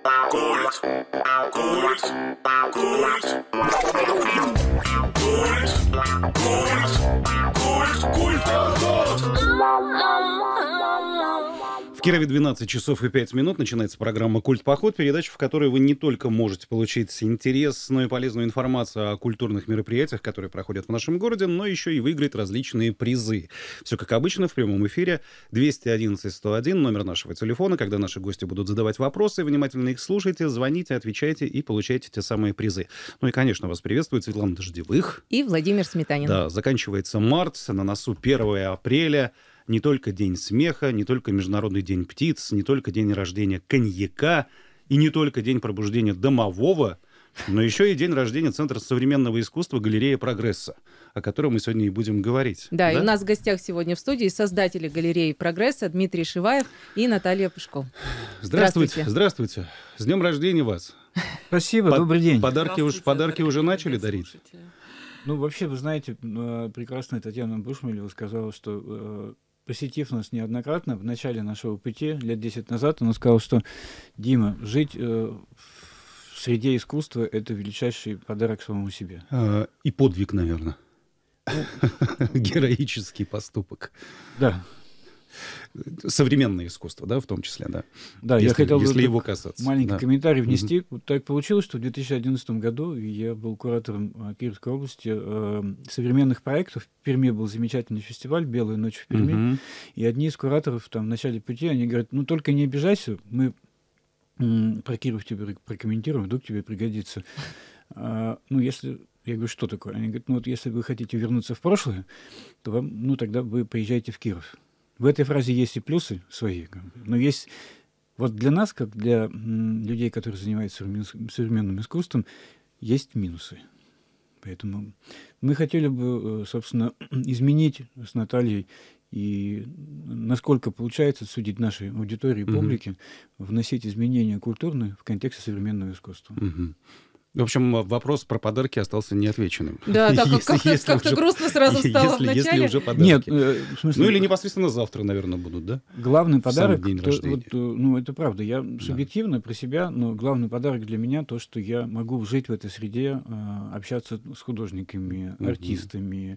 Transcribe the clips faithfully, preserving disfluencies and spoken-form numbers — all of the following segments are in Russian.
Культ. Культ. Культ. Культ. Культ. Культ. В Кирове двенадцать часов и пять минут. Начинается программа «Культ-поход», передача, в которой вы не только можете получить интересную и полезную информацию о культурных мероприятиях, которые проходят в нашем городе, но еще и выиграть различные призы. Все как обычно в прямом эфире. двести одиннадцать сто один, номер нашего телефона. Когда наши гости будут задавать вопросы, внимательно их слушайте, звоните, отвечайте и получайте те самые призы. Ну и, конечно, вас приветствует Светлана Дождевых. И Владимир Сметанин. Да, заканчивается март, на носу первое апреля. Не только День смеха, не только Международный день птиц, не только день рождения коньяка и не только день пробуждения домового, но еще и день рождения Центра современного искусства «Галерея Прогресса», о котором мы сегодня и будем говорить. Да, да, и у нас в гостях сегодня в студии создатели галереи «Прогресса» Дмитрий Шиваев и Наталья Пушко. Здравствуйте. Здравствуйте. С днем рождения вас. Спасибо, Под, добрый день. Подарки, уж, подарки уже начали дарить? Ну, вообще, вы знаете, прекрасная Татьяна Бушмелева сказала, что, посетив нас неоднократно, в начале нашего пути, лет десять назад, она сказала, что, Дима, жить в среде искусства — это величайший подарок самому себе. А, и подвиг, наверное. Героический поступок. Да. Современное искусство, да, в том числе, да. Да, если, я хотел если его касаться. Маленький да. комментарий внести. Mm-hmm. Вот так получилось, что в две тысячи одиннадцатом году я был куратором Кировской области э, современных проектов. В Перми был замечательный фестиваль «Белая ночь в Перми». Mm-hmm. И одни из кураторов там в начале пути, они говорят, ну только не обижайся, мы м- про Киров тебе прокомментируем, вдруг тебе пригодится. А, ну, если... Я говорю, что такое? Они говорят, ну вот если вы хотите вернуться в прошлое, то вам, ну тогда вы приезжайте в Киров. В этой фразе есть и плюсы свои, но есть вот для нас, как для м, людей, которые занимаются современным искусством, есть минусы. Поэтому мы хотели бы, собственно, изменить с Натальей и насколько получается судить нашей аудитории и публике, mm-hmm. вносить изменения культурные в контексте современного искусства. Mm-hmm. В общем, вопрос про подарки остался неотвеченным. Да, так как-то, как-то уже, грустно сразу стало если, вначале. Если уже подарки. Нет, э, в смысле, ну или непосредственно завтра, наверное, будут, да? Главный подарок, день то, рождения. Вот, ну это правда, я субъективно про себя, но главный подарок для меня то, что я могу жить в этой среде, общаться с художниками, uh-huh. артистами,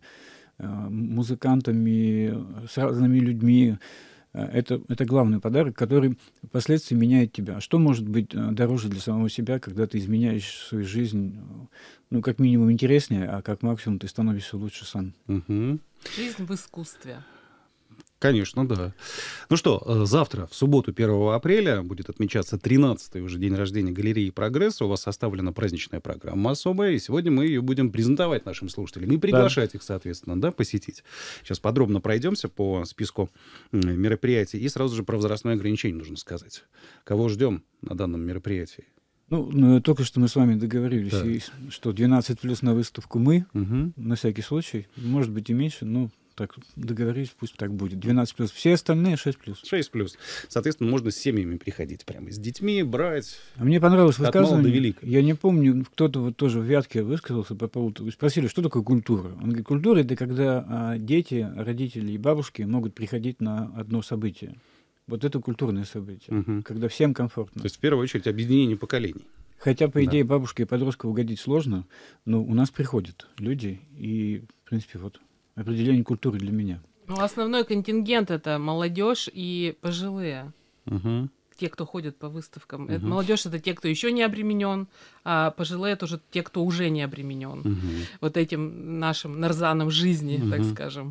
музыкантами, с разными людьми. Это, это главный подарок, который впоследствии меняет тебя. А что может быть дороже для самого себя, когда ты изменяешь свою жизнь, ну, как минимум интереснее, а как максимум ты становишься лучше сам. Угу. Жизнь в искусстве. Конечно, да. Ну что, завтра, в субботу, первого апреля, будет отмечаться тринадцатый уже день рождения галереи «Прогресс». У вас составлена праздничная программа особая, и сегодня мы ее будем презентовать нашим слушателям и приглашать да. их, соответственно, да, посетить. Сейчас подробно пройдемся по списку мероприятий, и сразу же про возрастное ограничение нужно сказать. Кого ждем на данном мероприятии? Ну, ну, только что мы с вами договорились, да. и, что двенадцать плюс на выставку мы, угу. на всякий случай, может быть и меньше, но... Так, договорились, пусть так будет. двенадцать плюс. Все остальные шесть плюс. шесть плюс. Соответственно, можно с семьями приходить прямо, с детьми брать. А мне понравилось высказывание. До я не помню, кто-то вот тоже в Вятке высказался по поводу... Вы спросили, что такое культура? Он говорит, культура — это когда а, дети, родители и бабушки могут приходить на одно событие. Вот это культурное событие, угу. когда всем комфортно. То есть, в первую очередь, объединение поколений. Хотя, по идее, да. бабушке и подростку угодить сложно, но у нас приходят люди, и, в принципе, вот... определение культуры для меня. Ну, основной контингент — это молодежь и пожилые. Угу. Те, кто ходят по выставкам. Угу. Это, молодежь — это те, кто еще не обременен, а пожилые — это уже те, кто уже не обременен. Угу. Вот этим нашим нарзаном жизни, угу. так скажем.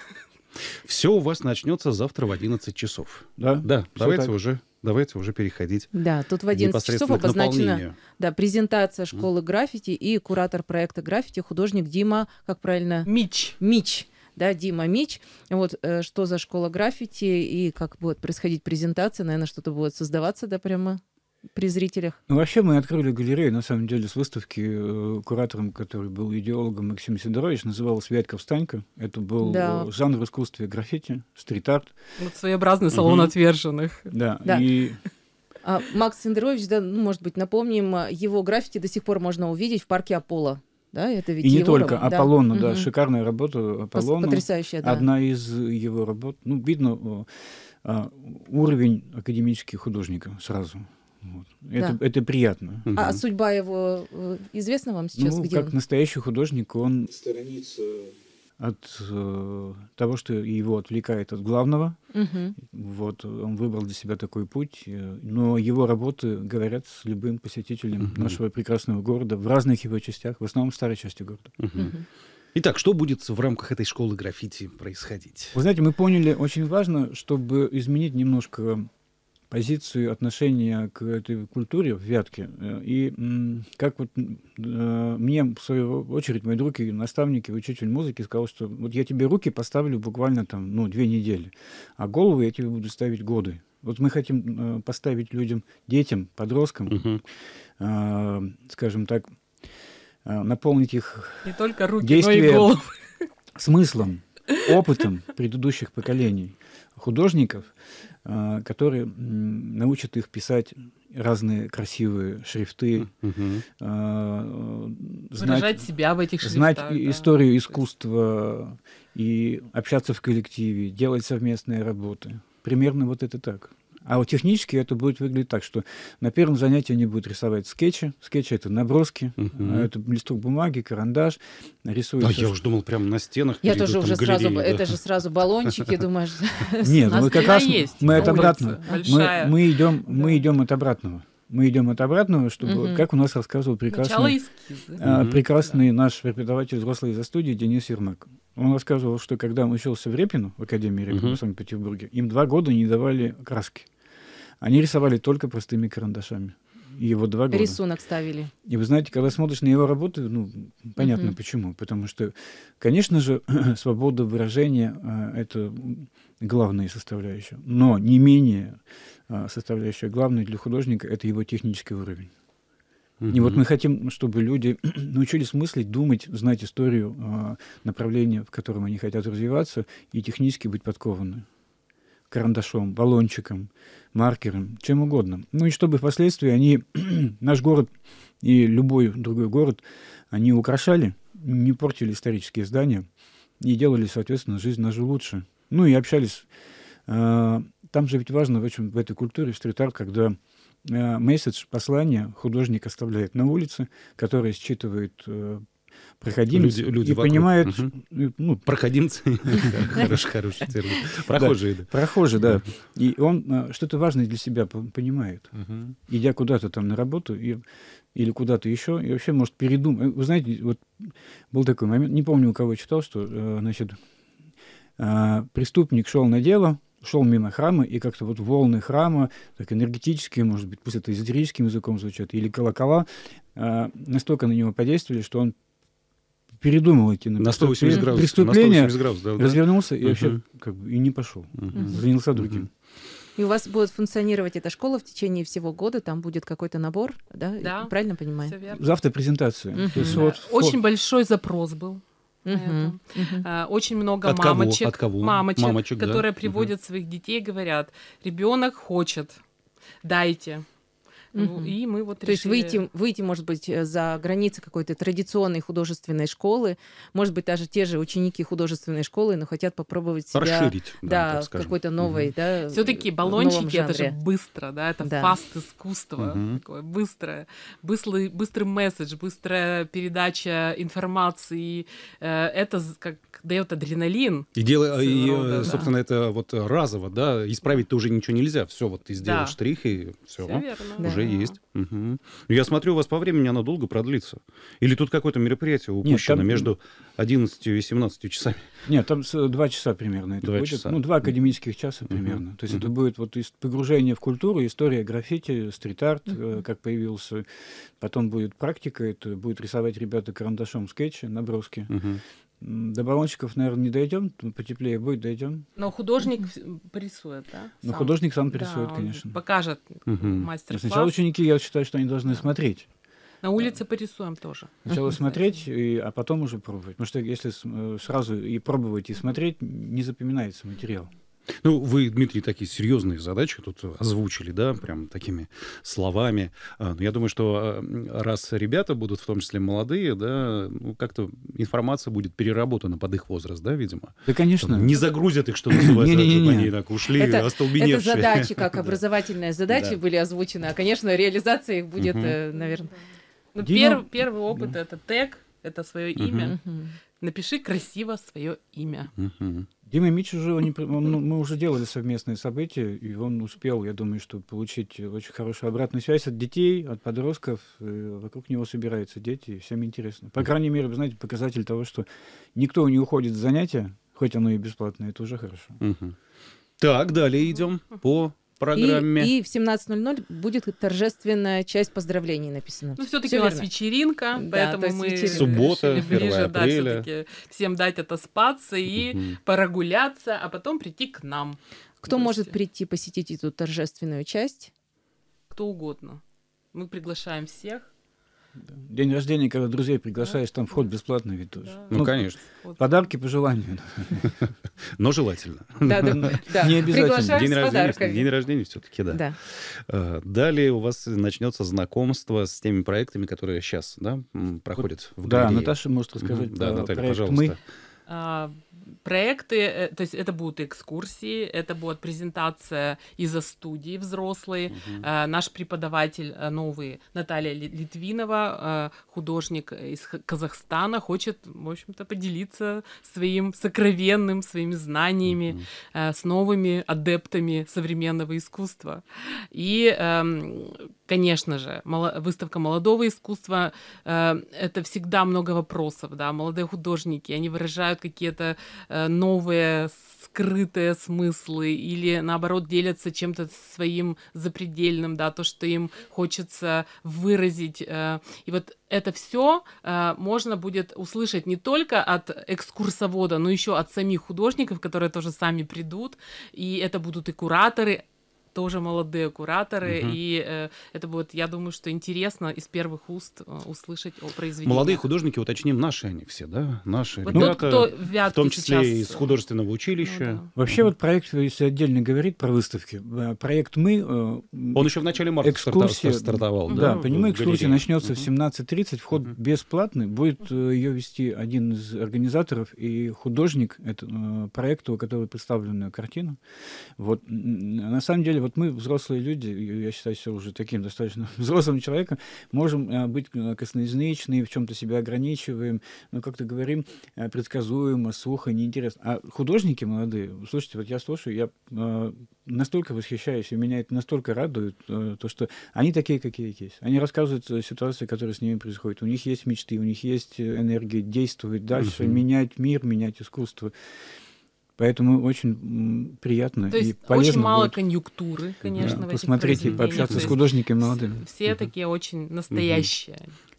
Все у вас начнется завтра в одиннадцать часов. Да, да. Давайте так. уже. Давайте уже переходить. Да, тут в одиннадцать часов обозначена да, презентация школы граффити и куратор проекта граффити, художник Дима, как правильно? Мич. Мич. Да, Дима Мич. Вот э, что за школа граффити и как будет происходить презентация, наверное, что-то будет создаваться, да, прямо при зрителях. Ну, вообще мы открыли галерею, на самом деле, с выставки э, куратором, который был идеологом Максим Сидорович, называлась «Вятка встанька». Это был да. э, жанр искусства граффити, стрит-арт. Вот своеобразный салон угу. отверженных. Да, да. и... А, Макс Сидорович, да, ну, может быть, напомним, его граффити до сих пор можно увидеть в парке Аполло. Да, это ведь и не его только работа. Аполлона, да, да. угу. шикарная работа Аполлона. Потрясающая, да. Одна из его работ. Ну, видно о, о, уровень академических художников сразу. Вот. Это, Да. это приятно. Мгм. А судьба его э, известна вам сейчас? Ну, где как он? настоящий художник, он сторонится от э, того, что его отвлекает от главного. Мгм. Вот, он выбрал для себя такой путь, э, но его работы говорят с любым посетителем Мгм. нашего прекрасного города в разных его частях, в основном в старой части города. Мгм. Мгм. Итак, что будет в рамках этой школы граффити происходить? Вы знаете, мы поняли, очень важно, чтобы изменить немножко позицию, отношения к этой культуре в Вятке. Э, И м, как вот м, э, мне, в свою очередь, мой друг и наставник, и учитель музыки сказал, что вот я тебе руки поставлю буквально там, ну, две недели, а голову я тебе буду ставить годы. Вот мы хотим э, поставить людям, детям, подросткам, Мгм. э, скажем так, э, наполнить их Не только руки, но Действие- и голову. смыслом, опытом предыдущих поколений художников, а, которые м, научат их писать разные красивые шрифты, Мгм. а, Выражать знать, себя в этих знать шрифтах. и- да. историю То есть искусства и общаться в коллективе, делать совместные работы. Примерно вот это так. А вот технически это будет выглядеть так, что на первом занятии они будут рисовать скетчи. Скетчи — это наброски, Мгм. а, это листок бумаги, карандаш, рисуют... А я уж думал, прямо на стенах. Я перед тоже там уже сразу, галереей, да. это же сразу баллончики, думаешь. Нет, У нас ну мы как стена раз есть мы на от улице, обратного. Мы, большая. мы идем, мы Да. идем от обратного. Мы идем от обратного, чтобы, Мгм. как у нас рассказывал Начало прекрасный, эскизы. а, Мгм. прекрасный наш преподаватель взрослой за студии Денис Ермак. Он рассказывал, что когда он учился в Репино, в Академии Репино Мгм. в Санкт-Петербурге, им два года не давали краски. Они рисовали только простыми карандашами. И его два года. Рисунок ставили. И вы знаете, когда смотришь на его работы, ну, понятно Мгм. почему. Потому что, конечно же, свобода выражения а, — это главная составляющая. Но не менее а, составляющая главная для художника — это его технический уровень. И вот Мгм. мы хотим, чтобы люди научились мыслить, думать, знать историю а, направления, в котором они хотят развиваться, и технически быть подкованы. Карандашом, баллончиком, маркером, чем угодно. Ну и чтобы впоследствии они, наш город и любой другой город, они украшали, не портили исторические здания и делали, соответственно, жизнь нашу лучше. Ну и общались. А, Там же ведь важно в, общем, в этой культуре, в стрит-арт, когда а, месседж, послание художник оставляет на улице, которое считывает э, проходимец Люди- люди и вокруг. понимает, Мгм. э, ну, Проходимцы. Хороший, хороший термин. Прохожие, да. прохожий, да. И он а, что-то важное для себя п- понимает, Мгм. идя куда-то там на работу и, или куда-то еще, и вообще может передумать. Вы знаете, вот был такой момент, не помню, у кого читал, что, э, значит, а, преступник шел на дело, шел мимо храма, и как-то вот волны храма, так энергетические, может быть, пусть это эзотерическим языком звучат, или колокола, а, настолько на него подействовали, что он передумал идти на, На сто восемьдесят преступление, градусов. На преступление, сто восемьдесят градусов, да, да. развернулся и Мгм. вообще как бы и не пошел, Мгм. занялся другим. И у вас будет функционировать эта школа в течение всего года, там будет какой-то набор, да? Да. Правильно понимаю? Всё верно. Завтра презентация. Мгм. То есть Да. вот Очень фо- большой запрос был. на Мгм. этом. Мгм. А, Очень много От кого? мамочек, От кого? мамочек, Мамочек, да. которые Мгм. приводят своих детей, говорят, ребенок хочет, дайте. Мгм. И мы вот То есть решили- выйти, выйти, может быть, э, за границы какой-то традиционной художественной школы, может быть, даже те же ученики художественной школы, но хотят попробовать себя Расширить, да, да, так в скажем. какой-то новой, Мгм. да, Все-таки э, новом баллончики это же жанре. быстро, да, это Да. фаст искусство, Мгм. такое быстрое, быстрый, быстрый месседж, быстрая передача информации, э, это з- как дает адреналин. И дело, и, Своего рода, э, да. собственно, это вот разово, да, исправить-то уже ничего нельзя. Все, вот ты сделал Да. штрих, и все. Всё верно. Да. Уже есть. Мгм. Ну, я смотрю, у вас по времени оно долго продлится. Или тут какое-то мероприятие упущено там- между одиннадцатью и семнадцатью часами? Нет, там с- два часа примерно это Два будет. часа. Ну, два академических часа Мгм. примерно. То есть это Мгм. будет вот из- погружение в культуру, история граффити, стрит-арт, э, Мгм. как появился. Потом будет практика, это будет рисовать ребята карандашом скетчи, наброски. Мгм. М, До баллончиков, наверное, не дойдем, потеплее будет, дойдем. Но художник вс- порисует, да? Но сам. художник сам Да, порисует, он конечно. покажет Мгм. Но мастер-класс. сначала ученики, я считаю, что они должны Да. смотреть. На улице порисуем тоже. Сначала Мгм. смотреть, и, а потом уже пробовать. Потому что если с- э, сразу и пробовать, и смотреть, не запоминается материал. Ну, вы, Дмитрий, такие серьезные задачи тут озвучили, да, прям такими словами. А, ну, я думаю, что раз ребята будут, в том числе молодые, да, ну, как-то информация будет переработана под их возраст, да, видимо? Да, конечно. Там не загрузят их, что называется, чтобы они так ушли Это, остолбеневшие. это задачи, как образовательные задачи Да. были озвучены, а, конечно, реализация их будет, Мгм. э, наверное... Ну, Дима- перв- первый опыт это тег, это свое Мгм. имя. Мгм. Напиши красиво свое имя. Мгм. Дима Мич уже, не при- он- ну, мы уже делали совместные события, и он успел, я думаю, что получить очень хорошую обратную связь от детей, от подростков. э, Вокруг него собираются дети, и всем интересно. По крайней мере, вы знаете, показатель того, что никто не уходит с занятия, хоть оно и бесплатное, это уже хорошо. Мгм. Так, далее идем по программе. И, и в семнадцать ноль ноль будет торжественная часть поздравлений написано. Ну, все-таки Всё у нас верно. вечеринка, Да, поэтому то есть мы вечеринка. Суббота, решили ближе, первое да, апреля. всё-таки всем дать отоспаться и Мгм. прогуляться, а потом прийти к нам. Кто в может гости. прийти посетить эту торжественную часть? Кто угодно. Мы приглашаем всех. Да. День рождения, когда друзей приглашаешь, там вход бесплатный ведь тоже. Да. Ну, конечно. Вот. Подарки по желанию. Но желательно. Да, да, да. Не обязательно. Приглашаем День с рождения, подарками. день рождения все-таки, да. Да. Э, Далее у вас начнется знакомство с теми проектами, которые сейчас, да, м, проходят в Да, галерее. Наташа может рассказать Мгм. Да, про Наталья, проект пожалуйста. «Мы». А, проекты, э, то есть это будут экскурсии, это будет презентация из-за студии взрослые. Мгм. А, наш преподаватель э, новый Наталья Ли- Литвинова, э, художник из Х- Казахстана, хочет, в общем-то, поделиться своим сокровенным, своими знаниями Мгм. э, с новыми адептами современного искусства. И, эм, конечно же, мало- выставка молодого искусства э, это всегда много вопросов, да, молодые художники, они выражают какие-то э, новые скрытые смыслы или наоборот делятся чем-то своим запредельным, да, то, что им хочется выразить. э, И вот это все можно будет услышать не только от экскурсовода, но еще от самих художников, которые тоже сами придут. И это будут и кураторы, тоже молодые кураторы, Мгм. и э, это будет, я думаю, что интересно из первых уст э, услышать о произведениях. Молодые художники, уточним, наши они все, да? Наши Вот ребята, тот, кто в Вятке в том числе сейчас, из художественного ну училища. да. Вообще вот проект, если отдельно говорить про выставки, э, проект «Мы», э, Он еще в начале марта старта- экскурсия, стартовал, да, да? по нему в экскурсия галерее. начнется в Мгм. семнадцать тридцать, вход Мгм. бесплатный, будет ее вести один из организаторов и художник это, э, проекта, у которого представлена картина. Вот, м, на самом деле, вот мы, взрослые люди, и я считаю себя уже таким достаточно взрослым человеком, можем э, быть э, косноязычны, в чем-то себя ограничиваем, но как-то говорим э, предсказуемо, сухо, неинтересно. А художники молодые, слушайте, вот я слушаю, я э, настолько восхищаюсь, и меня это настолько радует, э, то, что они такие, какие есть. Они рассказывают э, ситуации, которые с ними происходят. У них есть мечты, у них есть э, энергия действовать дальше, Мгм. менять мир, менять искусство. Поэтому очень м, приятно То и есть полезно очень мало будет, конъюнктуры, конечно, да, в этих посмотреть и произведениях. пообщаться То с есть художниками молодыми. Все такие очень настоящие.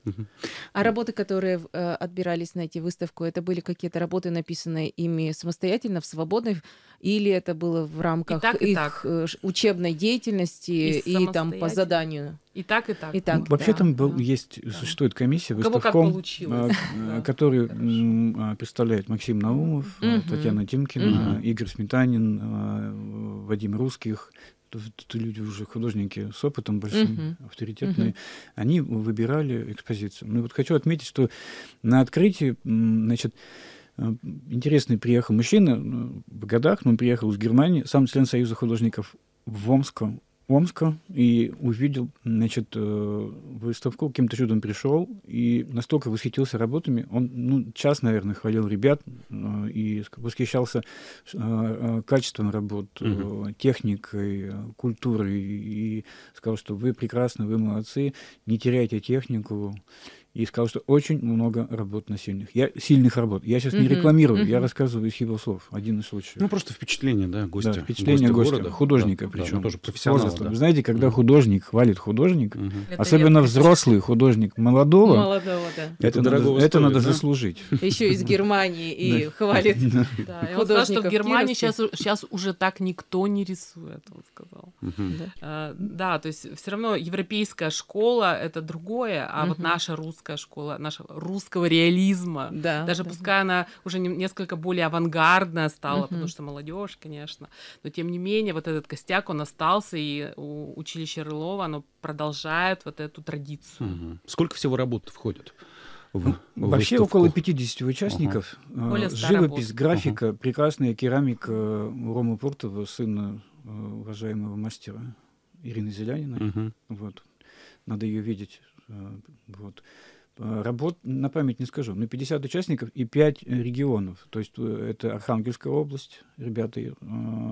А работы, которые э, отбирались на эти выставку, это были какие-то работы, написанные ими самостоятельно, в свободной, или это было в рамках так, и их так. э, ш- учебной деятельности И и, там по самостоятельно. заданию? И так, и так. И так, Ну, вообще да, там был, да. есть, существует комиссия, У кого как выставком, получилось. а, Да. который Хорошо. м, а, представляет Максим Наумов, а, Мгм. Татьяна Тимкина, Мгм. Игорь Сметанин, а, Вадим Русских. Это люди уже художники с опытом большим, Мгм. авторитетные. Мгм. Они выбирали экспозицию. Ну, вот хочу отметить, что на открытии, м, значит, а, интересный приехал мужчина ну, в годах, но он приехал из Германии, сам член Союза художников в Омске, Омска, и увидел, значит, э, выставку, каким-то чудом пришел, и настолько восхитился работами, он, ну, час, наверное, хвалил ребят э, и ск- восхищался э, э, качеством работ, э, Мгм. техникой, э, культурой, и сказал, что вы прекрасны, вы молодцы, не теряйте технику, и сказал, что очень много работ на сильных. Я, сильных работ. Я сейчас не Мгм, рекламирую, я мгм. рассказываю из его слов. Один из случаев. Ну, просто впечатление, да, гостя. Да, впечатление гостя, города. художника Да, да, причем. ну, тоже с профессионала, возрастом. да. Вы знаете, когда Мгм. художник хвалит художника, Мгм. Это особенно редкость. взрослый художник молодого, Молодого, да. Это это, дорогого надо, это стоит, надо да? заслужить. Еще из Германии и Да. хвалит. Да, и он сказал, что в художников Германии кировских. сейчас, сейчас уже так никто не рисует, он сказал. Мгм. Да. А, Да, то есть все равно европейская школа это другое, а вот Мгм. наша рус- русская школа нашего русского реализма. Да, Даже да. пускай она уже не- несколько более авангардная стала, Мгм. потому что молодежь, конечно. Но тем не менее, вот этот костяк, он остался, и у училища Рылова, оно продолжает вот эту традицию. Мгм. Сколько всего работ входит в, в Вообще выставку? около пятидесяти участников. Э, Более ста Живопись, работ. графика, прекрасная керамика у Ромы Пуртова, сына э, уважаемого мастера Ирины Зеляниной. Мгм. Вот. Надо ее видеть. э, Вот. Э, Работ на память не скажу, но пятьдесят участников и пять регионов. То есть э, это Архангельская область, ребята э,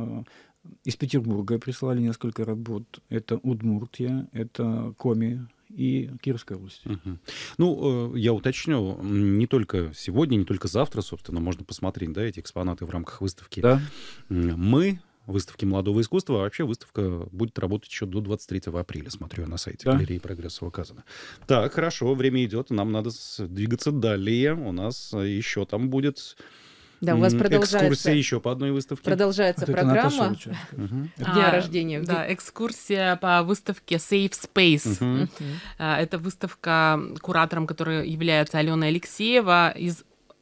из Петербурга прислали несколько работ. Это Удмуртия, это Коми и Кировская область. Мгм. Ну, э, я уточню, м, не только сегодня, не только завтра, собственно, можно посмотреть, да, эти экспонаты в рамках выставки. Да. М, Мы, выставки молодого искусства, а вообще выставка будет работать еще до двадцать третьего апреля, смотрю я на сайте Да. галереи «Прогресс» указано. Так, хорошо, время идет, нам надо с- двигаться далее. У нас э, еще там будет Да, у вас м, продолжается, экскурсия еще по одной выставке. продолжается Вот это Наташа программа Лучевская. Мгм. дня А, рождения. Да, экскурсия по выставке Safe Space. Мгм. Мгм. А, Это выставка, куратором которой является Алена Алексеева из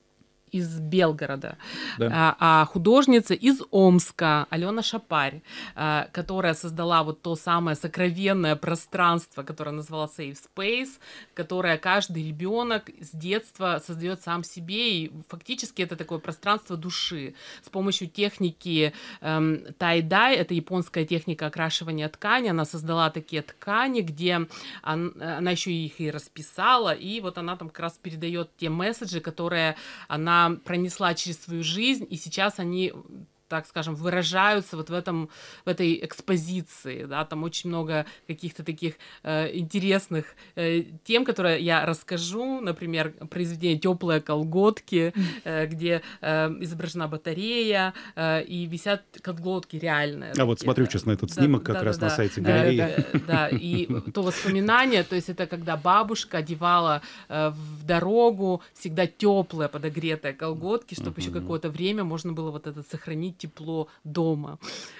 из Белгорода, Да. а, а художница из Омска, Алена Шапарь, а, которая создала вот то самое сокровенное пространство, которое назвала Safe Space, которое каждый ребенок с детства создает сам себе, и фактически это такое пространство души. С помощью техники эм, тай-дай, это японская техника окрашивания ткани, она создала такие ткани, где он- она еще их и расписала, и вот она там как раз передает те месседжи, которые она пронесла через свою жизнь, и сейчас они, так скажем, выражаются вот в этом, в этой экспозиции, да, там очень много каких-то таких э, интересных э, тем, которые я расскажу, например, произведение «Теплые колготки», э, где э, изображена батарея, э, и висят колготки реальные. А вот такие, смотрю да. сейчас на этот Да, снимок да, как да, раз на да. сайте Э, галереи. э, Да, и то воспоминание, то есть это когда бабушка одевала э, в дорогу всегда теплые подогретые колготки, чтобы еще Мгм. какое-то время можно было вот это сохранить тепло дома.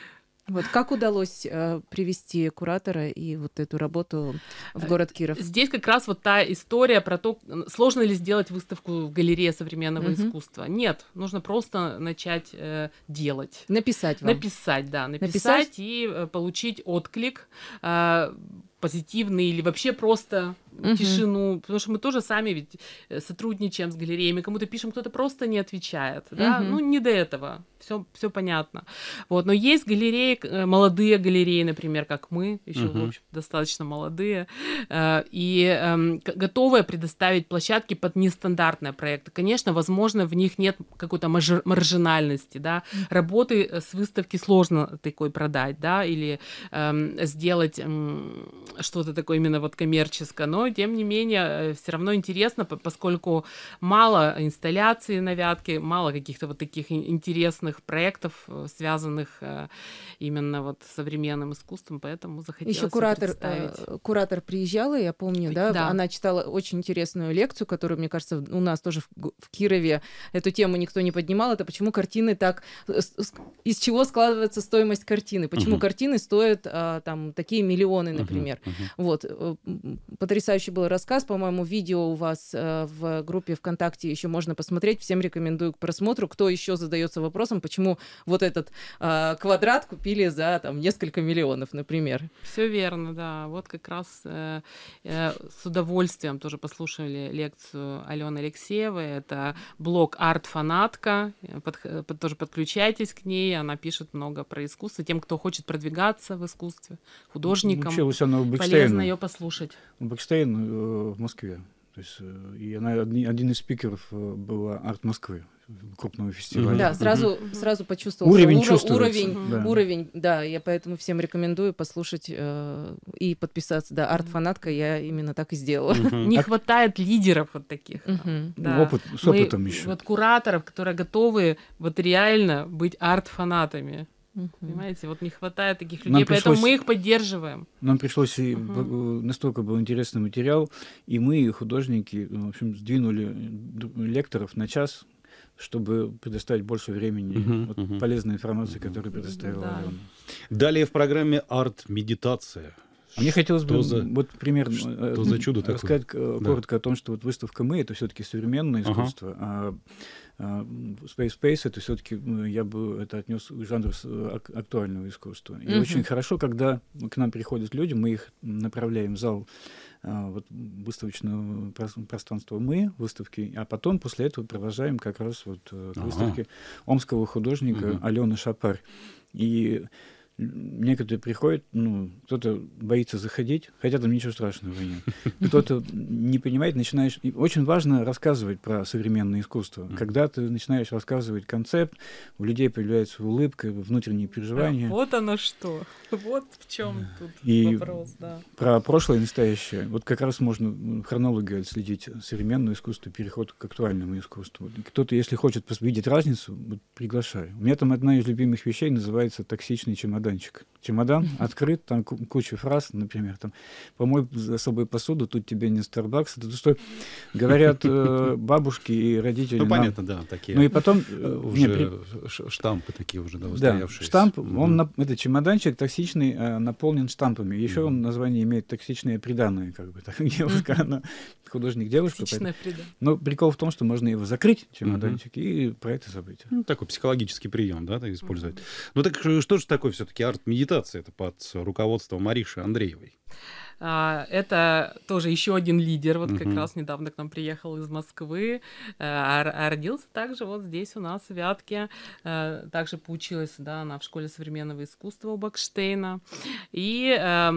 Вот как удалось э, привести куратора и вот эту работу в город Киров? Здесь как раз вот та история про то, сложно ли сделать выставку в галерее современного Мгм. искусства. Нет, нужно просто начать э, делать. Написать вам. Написать, да, написать, Написать? и э, получить отклик э, позитивный или вообще просто Мгм. тишину, потому что мы тоже сами ведь э, сотрудничаем с галереями, кому-то пишем, кто-то просто не отвечает, да, Мгм. ну не до этого, все, все понятно, вот, но есть галереи, э, молодые галереи, например, как мы, еще Мгм. в общем достаточно молодые, э, и эм, к- готовые предоставить площадки под нестандартные проекты. Конечно, возможно, в них нет какой-то мажор- маржинальности, да, работы э, с выставки сложно такой продать, да, или эм, сделать м, что-то такое именно вот коммерческое, но тем не менее все равно интересно, по- поскольку мало инсталляций на Вятке, мало каких-то вот таких ин- интересных проектов, э, связанных э, именно вот с современным искусством, поэтому захотелось Еще их куратор, представить. э, куратор приезжала, я помню, да, Да. она читала очень интересную лекцию, которую, мне кажется, у нас тоже в, Г- в Кирове эту тему никто не поднимал. Это почему картины так, э, с- с- из чего складывается стоимость картины, почему Мгм. картины стоят а, там такие миллионы, Мгм. например. Мгм. Вот, э, м, потрясающий был рассказ, по-моему, видео у вас э, в группе ВКонтакте еще можно посмотреть, всем рекомендую к просмотру. Кто еще задается вопросом, почему вот этот а, квадрат купили за там несколько миллионов, например. Все верно, да. Вот как раз э, э, с удовольствием тоже послушали лекцию Алены Алексеевой. Это блог «Арт-фанатка». Э, подх- под- тоже подключайтесь к ней. Она пишет много про искусство. Тем, кто хочет продвигаться в искусстве, художникам, Училась она у полезно Бекштейна. ее послушать. У Бекштейна э, в Москве. То есть, э, и она одни- один из спикеров э, была «Арт Москвы», крупного фестиваля. Да, Мгм. сразу, сразу почувствовал Уровень уро- чувствуется. уровень, Мгм. Да. уровень, да, я поэтому всем рекомендую послушать э, и подписаться. Да, арт-фанатка я именно так и сделала. Мгм. Не А- хватает лидеров вот таких. Мгм. Да. Опыт, с Мы- опытом еще. Вот кураторов, которые готовы вот реально быть арт-фанатами. Мгм. Понимаете, вот не хватает таких Нам людей, поэтому пришлось- мы их поддерживаем. Нам пришлось, и Мгм. б- настолько был интересный материал, и мы, и художники, в общем, сдвинули д- лекторов на час, чтобы предоставить больше времени Мгм, вот мгм. полезной информации, которую предоставила Да. Алена. Далее в программе «Арт-медитация». Мне хотелось бы за, вот примерно что за чудо рассказать такое? коротко Да. о том, что вот выставка «Мы» — это все-таки современное искусство, ага. а, а Space Space — это все-таки, я бы это отнес к жанру актуального искусства. И угу. очень хорошо, когда к нам приходят люди, мы их направляем в зал а, вот, выставочного пространства «Мы», выставки, а потом после этого провожаем как раз вот к ага. выставке омского художника угу. Алены Шапарь. И некоторые приходят, ну, кто-то боится заходить, хотя там ничего страшного нет. Кто-то не понимает, начинаешь... И очень важно рассказывать про современное искусство. Когда ты начинаешь рассказывать концепт, у людей появляется улыбка, внутренние переживания. А вот оно что. Вот в чем тут и вопрос, да. Про прошлое и настоящее. Вот как раз можно хронологию отследить современное искусство, переход к актуальному искусству. Кто-то, если хочет видеть разницу, вот, приглашаю. У меня там одна из любимых вещей называется «Токсичный чемодан». Чемодан открыт, там куча фраз, например, там, помой за собой посуду, тут тебе не Starbucks, это то, что говорят э, бабушки и родители. Ну, нам. понятно, да, такие. Ну, и потом... Э, уже при... штампы такие уже, да, устоявшиеся. Да, штамп, mm-hmm. он, на, это чемоданчик токсичный, э, наполнен штампами. Еще mm-hmm. он название имеет «Токсичное приданое», как бы, так, девушка, mm-hmm. она художник-девушка. Токсичное приданое. Но прикол в том, что можно его закрыть, чемоданчик, mm-hmm. и про это забыть. Ну, такой психологический прием, да, использовать. Mm-hmm. Ну, так что же такое все-таки арт-медитация? Это под руководством Мариши Андреевой. А, это тоже еще один лидер, вот uh-huh. как раз недавно к нам приехал из Москвы, а, а родился также вот здесь у нас в Вятке, а, также поучилась, да, она в школе современного искусства у Бакштейна, и а,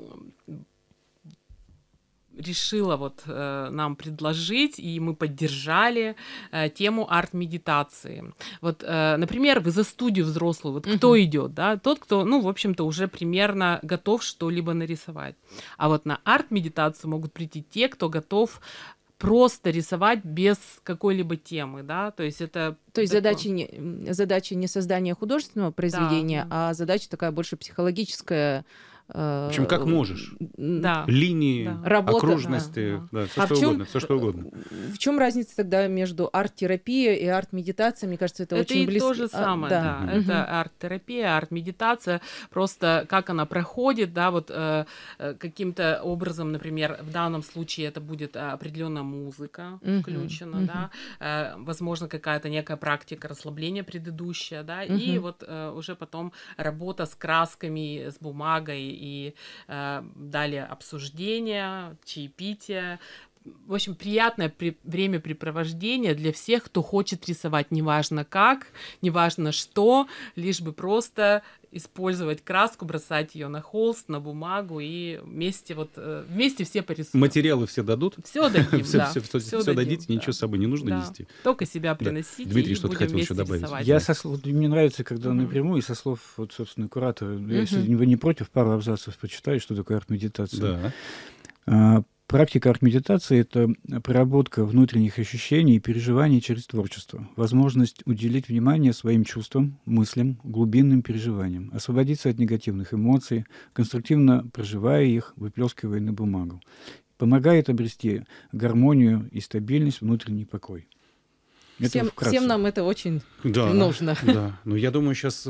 решила вот э, нам предложить, и мы поддержали э, тему арт-медитации. Вот, э, например, вы за студию взрослую, вот uh-huh. кто идет, да? Тот, кто, ну, в общем-то, уже примерно готов что-либо нарисовать. А вот на арт-медитацию могут прийти те, кто готов просто рисовать без какой-либо темы, да, то есть это... То есть такое... задача, не, задача не создание художественного произведения, да. а задача такая больше психологическая. В общем, как можешь. Да. Линии, да. Работа, окружности, да, да. Да, все, а что в чем, угодно, все что угодно. В чем разница тогда между арт-терапией и арт-медитацией? Мне кажется, это, это очень близко. Это и то же самое, а, да. да. Угу. Это арт-терапия, арт-медитация, просто как она проходит, да, вот э, каким-то образом, например, в данном случае это будет определенная музыка угу. включена, угу. да, э, возможно, какая-то некая практика расслабления предыдущая, да, угу. и вот э, уже потом работа с красками, с бумагой, и э, далее обсуждение, чаепитие. В общем, приятное при... времяпрепровождение для всех, кто хочет рисовать, неважно как, неважно что, лишь бы просто использовать краску, бросать ее на холст, на бумагу, и вместе вот вместе все порисуем. Материалы все дадут? Все дадим, все, да. Все, все, все, все дадите, да. Ничего с собой не нужно да. нести. Только себя приносите, да. Дмитрий, и что-то будем хотел вместе еще добавить. рисовать. Я со слов... Мне нравится, когда uh-huh. напрямую, и со слов, вот, собственно, куратора, uh-huh. если вы не против, пару абзацев почитаю, что такое арт-медитация. Да. А, практика арт-медитации — это проработка внутренних ощущений и переживаний через творчество, возможность уделить внимание своим чувствам, мыслям, глубинным переживаниям, освободиться от негативных эмоций, конструктивно проживая их, выплескивая на бумагу. Помогает обрести гармонию и стабильность, внутренний покой. Всем, всем нам это очень да, нужно. Да, но я думаю, сейчас...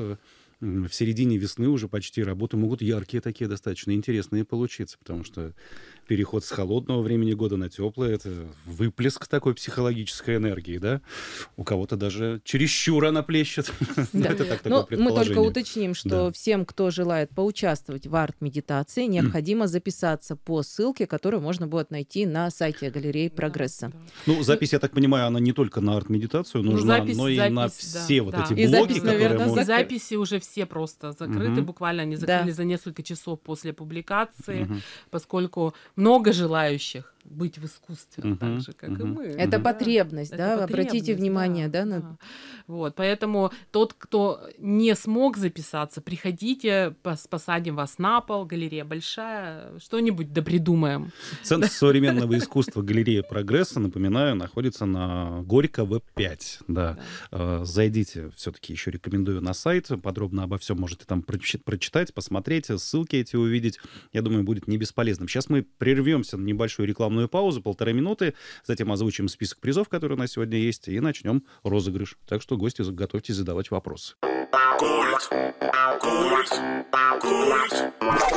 в середине весны уже почти работы могут яркие такие, достаточно интересные получиться, потому что переход с холодного времени года на теплое — это выплеск такой психологической энергии, да? У кого-то даже чересчур она плещет. Да. Это так, Но такое мы только предположение. уточним, что Да. всем, кто желает поучаствовать в арт-медитации, необходимо записаться по ссылке, которую можно будет найти на сайте галереи Прогресса. Да, да. Ну, запись, я так понимаю, она не только на арт-медитацию нужна, запись, но и запись, на да, все вот да. эти И блоки, запись, которые наверное, можно... И записи уже все просто закрыты, Мгм. буквально они закрыли Да. за несколько часов после публикации, Мгм. поскольку много желающих быть в искусстве, Мгм. так же, как и Мгм. мы. Это Мгм. потребность, Это да? потребность, Обратите внимание, да, на... да. Вот, поэтому тот, кто не смог записаться, приходите, пос- посадим вас на пол, галерея большая, что-нибудь допридумаем. Центр современного искусства галерея Прогресса, напоминаю, находится на Горького пять. Да. Э, Зайдите, все-таки еще рекомендую на сайт, подробно обо всем можете там прочи- прочитать, посмотреть, ссылки эти увидеть. Я думаю, будет не бесполезным. Сейчас мы прервемся на небольшую рекламную рекламную паузу, полторы минуты, затем озвучим список призов, которые у нас сегодня есть, и начнем розыгрыш. Так что, гости, готовьтесь задавать вопросы. Культ. Культ. Культ.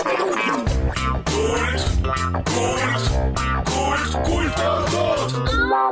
Культ. Культ. Культ. Культ.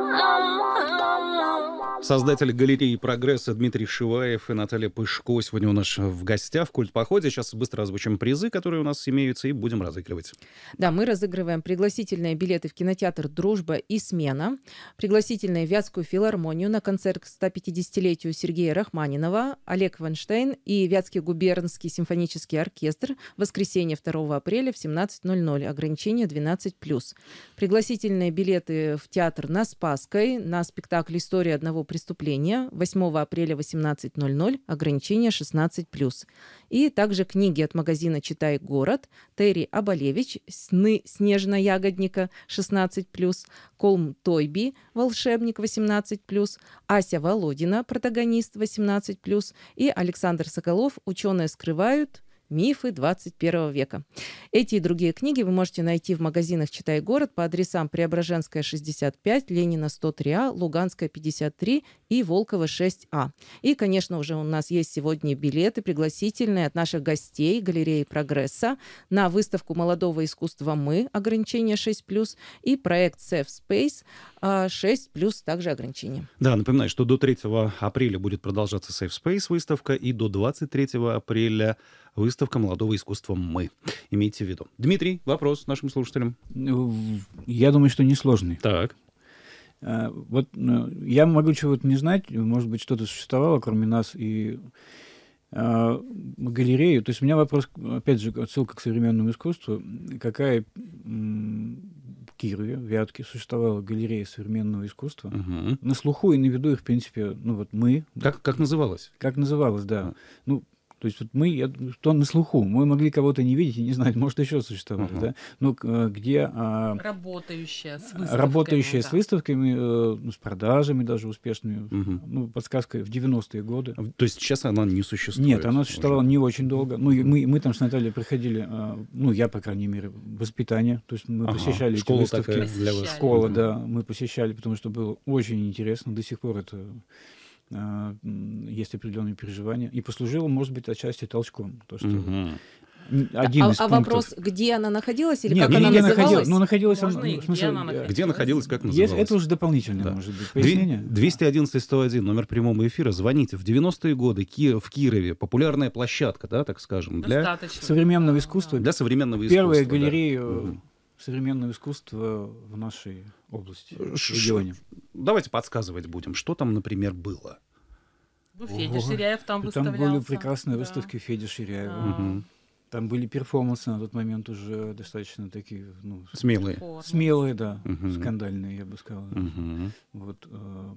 Создатели галереи «Прогресса» Дмитрий Шиваев и Наталья Пышко сегодня у нас в гостях в «Культ-походе». Сейчас быстро озвучим призы, которые у нас имеются, и будем разыгрывать. Да, мы разыгрываем пригласительные билеты в кинотеатр «Дружба и смена», пригласительные в Вятскую филармонию на концерт к сто пятидесятилетию Сергея Рахманинова, Олег Вайнштейн и Вятский губернский симфонический оркестр. Воскресенье второго апреля в семнадцать ноль ноль. Ограничение двенадцать плюс. Пригласительные билеты в театр на Спасской на спектакль «История одного преступления» восьмого апреля восемнадцать ноль ноль. Ограничение шестнадцать плюс. И также книги от магазина «Читай город». Терри Абалевич «Сны снежно-ягодника» шестнадцать плюс. Колм Тойби «Волшебник» восемнадцать плюс. Ася Володина «Протагонист» восемнадцать плюс. И Александр Соколов «Ученые скрывают мифы двадцать первого века». Эти и другие книги вы можете найти в магазинах «Читай город» по адресам Преображенская, шестьдесят пять, Ленина, сто три А, Луганская, пятьдесят три и Волкова, шесть А. И, конечно, уже у нас есть сегодня билеты пригласительные от наших гостей галереи «Прогресса» на выставку молодого искусства «Мы», ограничение шесть плюс, и проект Safe Space шесть плюс, также ограничение. Да, напоминаю, что до третьего апреля будет продолжаться Safe Space выставка, и до двадцать третьего апреля выставка молодого искусства «Мы». Имейте в виду. Дмитрий, вопрос нашим слушателям. Я думаю, что несложный. Так. Вот я могу чего-то не знать, может быть, что-то существовало, кроме нас, и э, галерею. То есть у меня вопрос, опять же, отсылка к современному искусству. Какая м, в Кирове, в Вятке, существовала галерея современного искусства? Угу. На слуху и на виду их, в принципе, ну вот мы. Как, как называлось? Как называлось, да. Ну, то есть вот мы, я, то на слуху, мы могли кого-то не видеть и не знать, может, еще существовали, uh-huh. да? Ну, где... А, работающая с выставками. Работающая да. с выставками, э, ну, с продажами даже успешными. Uh-huh. Ну, подсказка в девяностые годы. То есть сейчас она не существует? Нет, она существовала уже не очень долго. Ну, мы, мы там с Натальей приходили, э, ну, я, по крайней мере, воспитание. То есть мы ага. посещали Школа эти выставки. Такая для вас. Школа, uh-huh. да, мы посещали, потому что было очень интересно. До сих пор это... есть определенные переживания. И послужило, может быть, отчасти толчком. То, что угу. один а из а пунктов... вопрос, где она находилась или Нет, как она где называлась? Находилась, ну, находилась Можно она, и в смысле, где она находилась? Где находилась, как называлась? Есть, это уже дополнительное, да. может быть, пояснение. двести одиннадцать сто один, номер прямого эфира. Звоните. В девяностые годы Ки- в Кирове популярная площадка, да, так скажем, для Достаточно. современного искусства. Для современного искусства. Первая галерея да. угу. современного искусства в нашей области, в Ш- регионе. Давайте подсказывать будем. Что там, например, было? Ну, Федя Ширяев там Там выставлялся. были прекрасные да. выставки Феди Ширяева. Да. Угу. Там были перформансы на тот момент уже достаточно такие, ну, Смелые. Форма. смелые, да, Угу. скандальные, я бы сказал. Угу. Вот, э,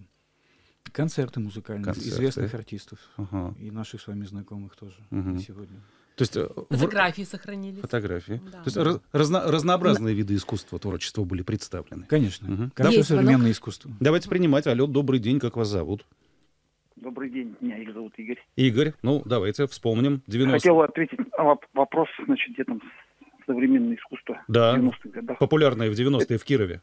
концерты музыкальные Концерты. известных артистов. Ага. И наших с вами знакомых тоже Мгм. сегодня. То есть э, в- Фотографии сохранились. фотографии. Да. То есть раз- разно- разнообразные виды искусства, творчества были представлены. Конечно, Мгм. как Есть и современное искусство. Давайте принимать. Алло, добрый день, как вас зовут? Добрый день, меня их зовут Игорь. Игорь. Ну, давайте вспомним. девяностые. Хотел ответить на воп- вопрос, значит, где там современное искусство Да. в девяностых годах. Популярные в девяностые в Кирове.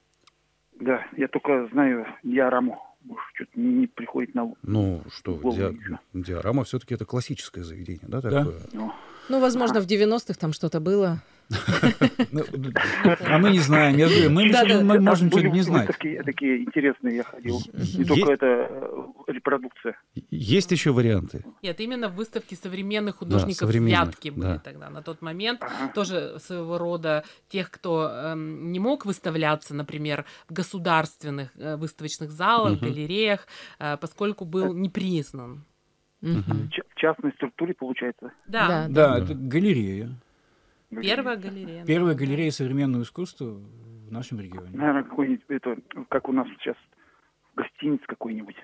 Да, я только знаю диораму. Уж что-то не, не приходит на ум. Ну, что, В голову диа- ничего. диорама все-таки это классическое заведение, да, Да. такое? Ну, Ну, возможно, в девяностых там что-то было. Ну, а мы не знаем. Я говорю, мы, Да, да. мы можем были что-то не знать. выставки такие интересные, я ходил. Не Есть- только это э, репродукция. Есть еще варианты? Нет, именно выставки современных художников современных, Вятки были да. тогда, на тот момент. Ага. Тоже своего рода тех, кто эм, не мог выставляться, например, в государственных э, выставочных залах, Мгм. галереях, э, поскольку был не признан. Мгм. Ч- в частной структуре, получается. Да, Да. Да, это галерея. первая галерея. Первая галерея современного искусства в нашем регионе. Наверное, какой-нибудь, это, как у нас сейчас, гостиниц какой-нибудь.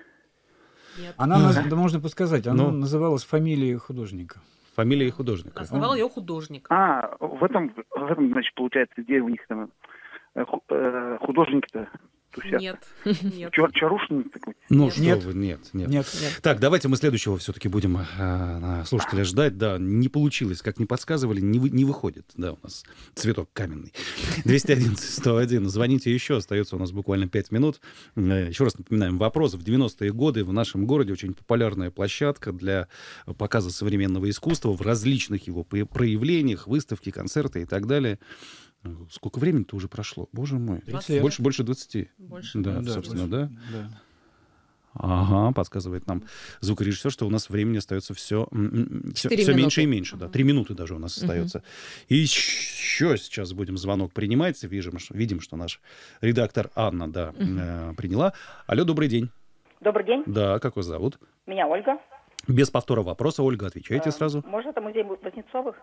Нет. Она, наз- да можно подсказать, она Ну. называлась фамилией художника. Фамилия художника. Основал ее художник. А, в этом, в этом, значит, получается, где у них там э, ху- э, художники-то тусят? Нет, нет. Чар- Чарушный такой? Ну Нет. что Нет. вы, нет, нет. Нет. Нет. Так, давайте мы следующего все-таки будем э, слушателя ждать. Да, не получилось, как не подсказывали, не, вы, не выходит. Да, у нас цветок каменный. двести одиннадцать сто один. Звоните еще, остается у нас буквально пять минут. Э, еще раз напоминаем, вопрос. В девяностые годы в нашем городе очень популярная площадка для показа современного искусства в различных его проявлениях, выставки, концерты и так далее. Сколько времени-то уже прошло? Боже мой. тридцать лет. Больше, больше двадцати. Больше. Да, Да, собственно, больше. да. Да. Ага, подсказывает нам звукорежиссер, что у нас времени остается все, все, Четыре все минуты. меньше и меньше. Да, три минуты даже у нас Мгм. остается. И еще сейчас будем звонок принимать. Видим, что, видим, что наш редактор Анна, да, э, приняла. Алло, добрый день. Добрый день, Да, как вас зовут? меня Ольга. Без повтора вопроса, Ольга, отвечайте Э, сразу. Может, это музей Вознецовых?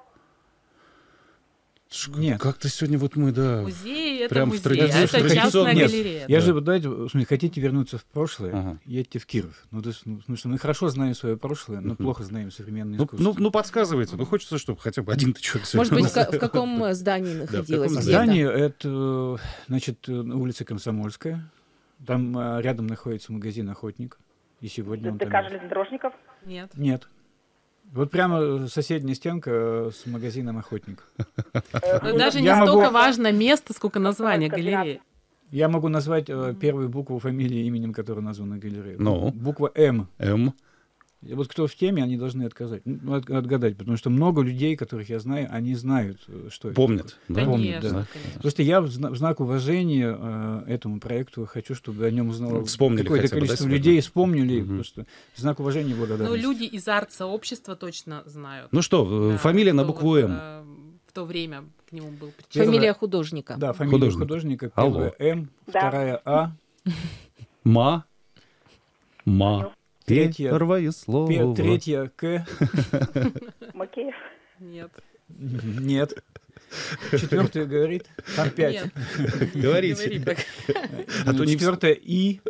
Ш- Нет. Как-то сегодня вот мы, да. Музей — это Прям в музей, традиции это традиционно. частная Нет, галерея. Я Да. же, давайте, в смысле, хотите вернуться в прошлое, Ага. едьте в Киров. Ну, то есть, ну, потому что мы хорошо знаем свое прошлое, но Мгм. плохо знаем современное Ну, искусство. ну, ну, подсказывайте. Ну, хочется, чтобы хотя бы один человек Может сегодня быть, у в нас- ка- в каком здании находилось? каком где-то? Здание это, значит, на улице Комсомольская. Там а, рядом находится магазин «Охотник». И сегодня он там ДК есть. железнодорожников? Нет. Нет. Вот прямо соседняя стенка э, с магазином «Охотник». Но даже не Я могу- столько важно место, сколько название Комсомольская, галереи. Я могу назвать э, первую букву фамилии, именем которой названа галерея. Ну? Буква «М». М. И вот кто в теме, они должны отказать, ну, от- отгадать, потому что много людей, которых я знаю, они знают, э, что это Помнят. такое. Да? Помнят, Конечно, да. конечно. Просто я в, зна- в знак уважения э, этому проекту хочу, чтобы о нем узнало Вспомнили какое-то хотя бы, да, количество сегодня? людей, вспомнили, Мгм. просто в знак уважения и Ну, благодарности. люди из арт-сообщества точно знают. Ну что, э, Да, фамилия на кто букву вот, М. э, В то время к нему был причастен. Первое- Фамилия художника. Да, фамилия Художник. художника, Алло. первая М, Да. вторая А, Ма. Ма. Третья- Первое слово. пе- третья К, Макеев? Нет. нет. Четвертая говорит, там пять. Нет. Говорите. Говори пока. А то не Четвертая И,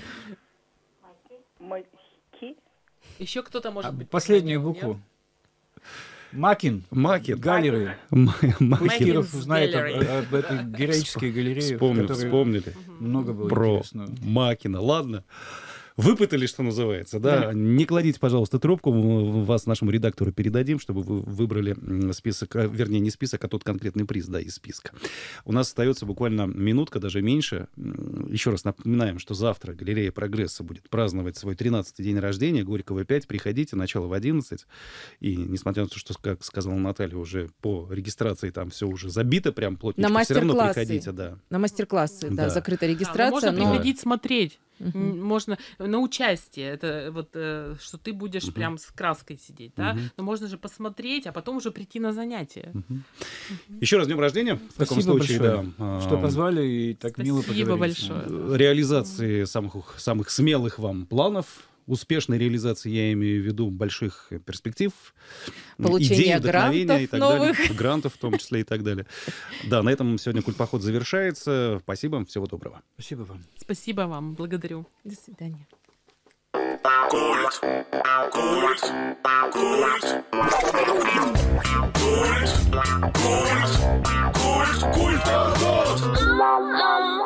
Маки? Еще кто-то может а быть. последнюю понял, букву. нет? Макин. Макин. Галереи. М- Пусть Макин. Киров узнает об, Gallery. об этой героической галерее, в Вспомнили, которой вспомнили. много было Про интересного. Макина. Ладно. Выпытали, что называется, да? Не кладите, пожалуйста, трубку, мы вас нашему редактору передадим, чтобы вы выбрали м, список, а, вернее, не список, а тот конкретный приз, да, из списка. У нас остается буквально минутка, даже меньше. М, Еще раз напоминаем, что завтра галерея «Прогресса» будет праздновать свой тринадцатый день рождения, Горького пять. Приходите, начало в одиннадцать. И несмотря на то, что, как сказала Наталья, уже по регистрации там все уже забито прям плотненько, На все равно мастер-классы. приходите, да. На мастер-классы, да, Да. закрытая Да, но регистрация. можно но- приходить смотреть. Мгм. М, Можно на участие, это вот, э, что ты будешь Мгм. прям с краской сидеть, да? Мгм. Но можно же посмотреть, а потом уже прийти на занятия. Еще раз днем рождения. В таком Спасибо случае, большое, да. что а, позвали и так мило Спасибо поговорили с вами. большое. реализации самых, самых смелых вам планов, успешной реализации, я имею в виду, больших перспектив, Получения идей, вдохновения и грантов так новых. далее. Грантов в том числе и так далее. Да, на этом сегодня культпоход завершается. Спасибо, всего доброго. Спасибо вам. Спасибо вам, благодарю. До свидания. Культ. Культ. Культ. Культ. Культ. Культ. Культ. Культ.